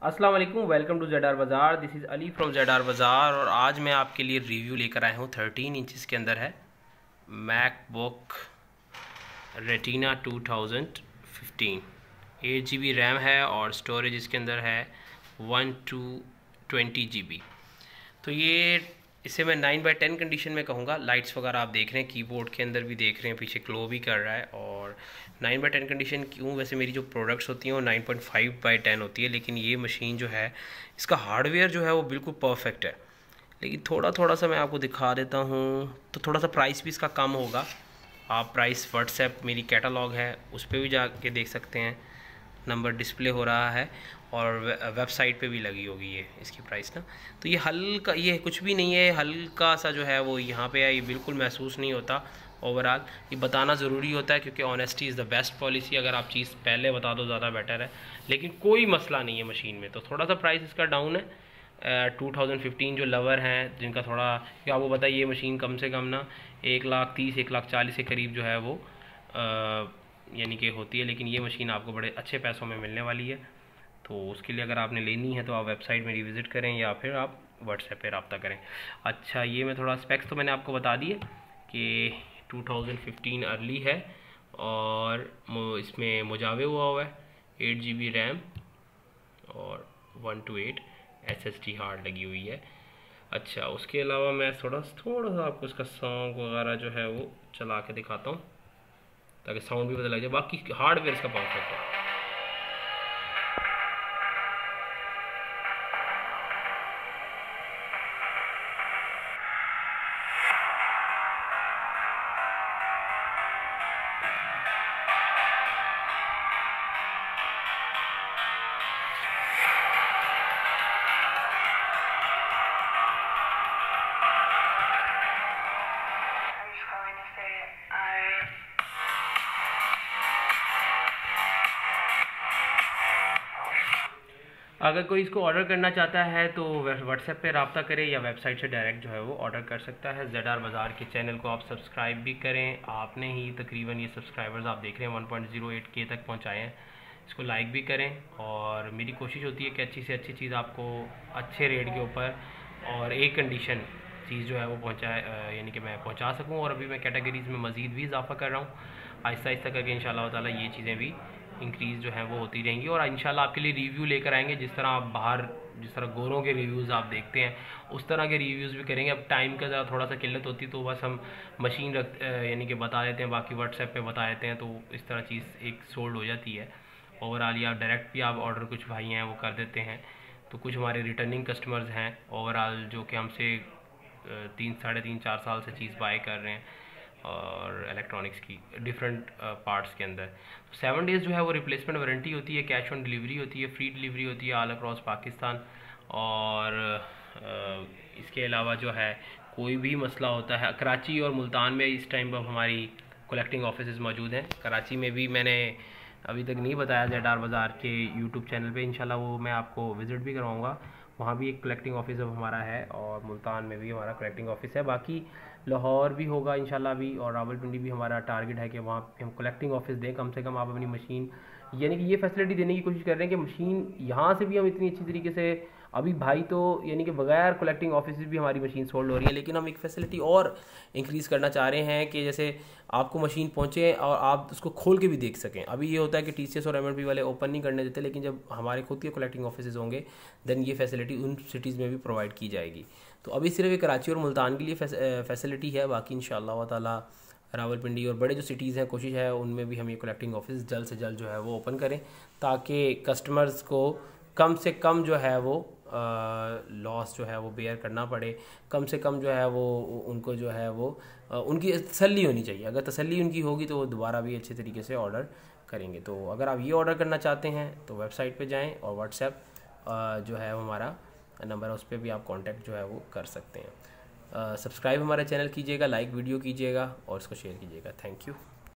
अस्सलाम वालेकुम, welcome to ZR Bazaar. This is Ali from ZR Bazaar और आज मैं आपके लिए रिव्यू लेकर आया हूँ। 13 इंचज़ के अंदर है मैकबुक रेटिना 2015। 8 GB रैम है और स्टोरेज इसके अंदर है 1 to 20 GB। तो ये इसे मैं 9/10 कंडीशन में कहूँगा। लाइट्स वगैरह आप देख रहे हैं, कीबोर्ड के अंदर भी देख रहे हैं, पीछे ग्लो भी कर रहा है। और 9/10 कंडीशन क्यों? वैसे मेरी जो प्रोडक्ट्स होती हैं वो 9.5/10 होती है, लेकिन ये मशीन जो है इसका हार्डवेयर जो है वो बिल्कुल परफेक्ट है। लेकिन थोड़ा सा मैं आपको दिखा देता हूँ। तो थोड़ा सा प्राइस भी इसका कम होगा। आप प्राइस व्हाट्सएप मेरी कैटलॉग है उस पर भी जाके देख सकते हैं, नंबर डिस्प्ले हो रहा है और वेबसाइट पे भी लगी होगी ये इसकी प्राइस ना। तो ये हल्का, ये कुछ भी नहीं है, हल्का सा जो है वो यहाँ पे है, ये बिल्कुल महसूस नहीं होता। ओवरऑल ये बताना ज़रूरी होता है क्योंकि honesty is the best policy. अगर आप चीज़ पहले बता दो ज़्यादा बेटर है, लेकिन कोई मसला नहीं है मशीन में। तो थोड़ा सा प्राइस इसका डाउन है। 2015 जो लवर हैं जिनका थोड़ा, क्या वो बताइए, ये मशीन कम से कम ना 1,30,000 1,40,000 के करीब जो है वो यानी कि होती है। लेकिन ये मशीन आपको बड़े अच्छे पैसों में मिलने वाली है। तो उसके लिए अगर आपने लेनी है तो आप वेबसाइट में रिविज़िट करें या फिर आप व्हाट्सएप पे रब्ता करें। अच्छा, ये मैं थोड़ा स्पेक्स तो मैंने आपको बता दिए कि 2015 अर्ली है और इसमें मुजावे हुआ है 8 GB रैम और 1 to 8 SSD हार्ड लगी हुई है। अच्छा, उसके अलावा मैं थोड़ा सा आपको इसका सॉन्ग वगैरह जो है वो चला के दिखाता हूँ ताकि साउंड भी पता लग जाए। बाकी हार्डवेयर इसका परफेक्ट है। अगर कोई इसको ऑर्डर करना चाहता है तो व्हाट्सएप पे रब्ता करें या वेबसाइट से डायरेक्ट जो है वो ऑर्डर कर सकता है। ZR बाज़ार के चैनल को आप सब्सक्राइब भी करें। आपने ही तकरीबन ये सब्सक्राइबर्स आप देख रहे हैं 1.08K तक पहुंचाए हैं। इसको लाइक भी करें और मेरी कोशिश होती है कि अच्छी से अच्छी चीज़ आपको अच्छे रेट के ऊपर और एक कंडीशन चीज़ जो है वो यानी कि मैं पहुँचा सकूँ। और अभी मैं कैटेगरीज़ में मज़ीद भी इजाफा कर रहा हूँ आहिस्ता आहिस्ता करके। इंशाल्लाह ताला ये चीज़ें भी इंक्रीज़ जो है वो होती रहेंगी और इंशाल्लाह आपके लिए रिव्यू लेकर आएंगे। जिस तरह आप बाहर जिस तरह गोरों के रिव्यूज़ आप देखते हैं उस तरह के रिव्यूज़ भी करेंगे। अब टाइम का ज़रा थोड़ा सा किल्लत होती तो बस हम मशीन यानी कि बता देते हैं, बाकी व्हाट्सएप पे बता देते हैं, तो इस तरह चीज़ एक सोल्ड हो जाती है। ओवरऑल या डायरेक्ट भी आप ऑर्डर कुछ भाई हैं वो कर देते हैं। तो कुछ हमारे रिटर्निंग कस्टमर्स हैं ओवरऑल जो कि हमसे 3 साढ़े 3 4 साल से चीज़ बाय कर रहे हैं और इलेक्ट्रॉनिक्स की डिफरेंट पार्ट्स के अंदर। तो 7 डेज़ जो है वो रिप्लेसमेंट वारंटी होती है, कैश ऑन डिलीवरी होती है, फ्री डिलीवरी होती है ऑल अक्रॉस पाकिस्तान। और इसके अलावा जो है कोई भी मसला होता है, कराची और मुल्तान में इस टाइम पर हमारी कलेक्टिंग ऑफिस मौजूद हैं। कराची में भी मैंने अभी तक नहीं बताया ZR बाज़ार के यूट्यूब चैनल पे, इंशाल्लाह वो मैं आपको विज़िट भी करवाऊँगा। वहाँ भी एक कलेक्टिंग ऑफिस अब हमारा है और मुल्तान में भी हमारा कलेक्टिंग ऑफिस है। बाकी लाहौर भी होगा इंशाल्लाह भी और रावलपिंडी भी हमारा टारगेट है कि वहाँ पे हम कलेक्टिंग ऑफिस दें। कम से कम आप अपनी मशीन, यानी कि ये फैसिलिटी देने की कोशिश कर रहे हैं कि मशीन यहाँ से भी हम इतनी अच्छी तरीके से, अभी भाई तो यानी कि बगैर कलेक्टिंग ऑफिस भी हमारी मशीन सोल्ड हो रही है, लेकिन हम एक फैसिलिटी और इंक्रीज़ करना चाह रहे हैं कि जैसे आपको मशीन पहुँचे और आप उसको खोल के भी देख सकें। अभी ये होता है कि TCS और MNP वाले ओपन नहीं करने देते, लेकिन जब हमारे खुद के कलेक्टिंग ऑफिस होंगे देन ये फैसिलिटी उन सिटीज़ में भी प्रोवाइड की जाएगी। तो अभी सिर्फ एक कराची और मुल्तान के लिए फैसिलिटी है, बाकी इंशाअल्लाह ताला रावलपिंडी और बड़े जो सिटीज़ हैं कोशिश है उनमें भी हम ये कलेक्टिंग ऑफिस जल्द से जल्द जो है वो ओपन करें ताकि कस्टमर्स को कम से कम जो है वो लॉस जो है वो बेयर करना पड़े। कम से कम जो है वो उनको जो है वो उनकी तसल्ली होनी चाहिए। अगर तसल्ली उनकी होगी तो वो दोबारा भी अच्छे तरीके से ऑर्डर करेंगे। तो अगर आप ये ऑर्डर करना चाहते हैं तो वेबसाइट पे जाएं और व्हाट्सएप जो है हमारा नंबर है उस पर भी आप कांटेक्ट जो है वो कर सकते हैं। सब्सक्राइब हमारे चैनल कीजिएगा, लाइक वीडियो कीजिएगा और इसको शेयर कीजिएगा। Thank you.